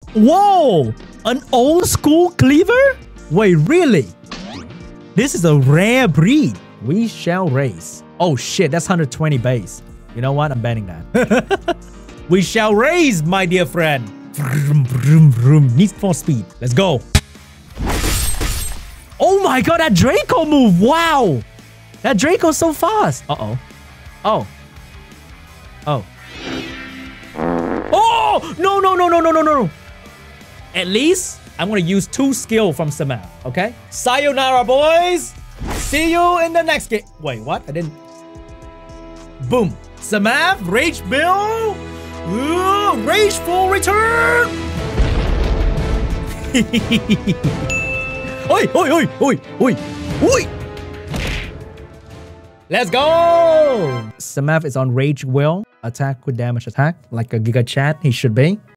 Whoa! An old school cleaver? Wait, really? This is a rare breed. We shall race. Oh shit, that's 120 base. You know what? I'm banning that. We shall race, my dear friend. Vroom, vroom, vroom. Need for speed. Let's go. Oh my god, that Draco move. Wow. That Draco's so fast. Uh-oh. Oh. Oh. Oh! No, no, no, no, no, no, no. At least, I'm going to use 2 skill from SeanB, okay? Sayonara, boys. See you in the next game. Wait, what? I didn't... Boom. SeanB, Rage Bill. Rage full return. Oi, oi, oi, oi, oi, oi. Let's go. SeanB is on Rage Will. Attack with damage attack. Like a Giga Chat, he should be.